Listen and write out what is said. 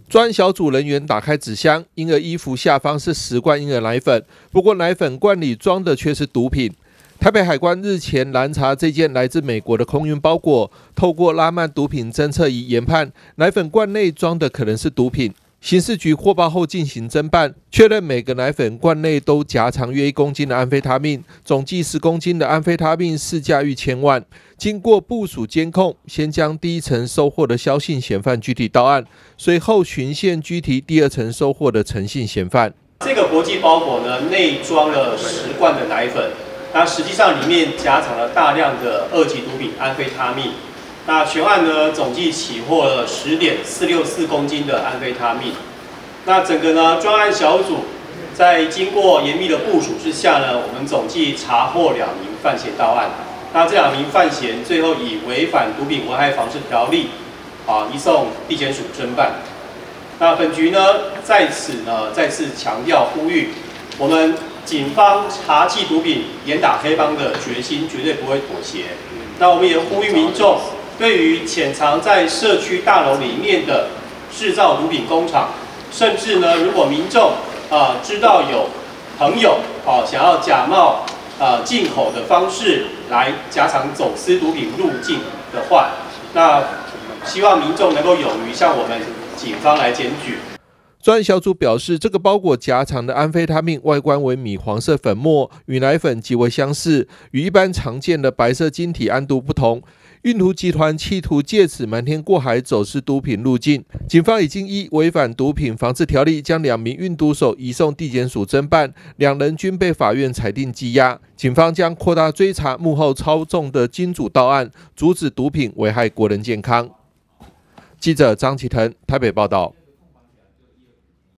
专案小组人员打开纸箱，婴儿衣服下方是10罐婴儿奶粉，不过奶粉罐里装的却是毒品。台北海关日前拦查这件来自美国的空运包裹，透过拉曼毒品侦测仪研判，奶粉罐内装的可能是毒品。刑事局获报后进行侦办，确认每个奶粉罐内都夹藏约1公斤的安非他命，总计10公斤的安非他命市价逾1000万。经过部署监控，先将第一层收获的萧姓嫌犯拘提到案，随后循线拘提第2层收获的陈姓嫌犯。 这个国际包裹呢，内装了10罐的奶粉，那实际上里面夹藏了大量的2级毒品安非他命。那全案呢，总计起获了10.464公斤的安非他命。那整个呢，专案小组在经过严密的部署之下呢，我们总计查获2名犯嫌到案。那这2名犯嫌最后以违反毒品危害防治条例移送地检署侦办。那本局呢，在此呢再次强调呼吁，我们警方查缉毒品、严打黑帮的决心绝对不会妥协。那我们也呼吁民众，对于潜藏在社区大楼里面的制造毒品工厂，甚至呢，如果民众知道有朋友想要假冒进口的方式来加强走私毒品入境的话，那希望民众能够勇于向我们警方来检举。 专案小组表示，这个包裹夹藏的安非他命外观为米黄色粉末，与奶粉极为相似，与一般常见的白色晶体安毒不同。运途集团企图借此瞒天过海走私毒品入境，警方已经依违反毒品防治条例将2名运毒手移送地检署侦办，2人均被法院裁定羁押。警方将扩大追查幕后操纵的金主到案，阻止毒品危害国人健康。记者张启腾台北报道。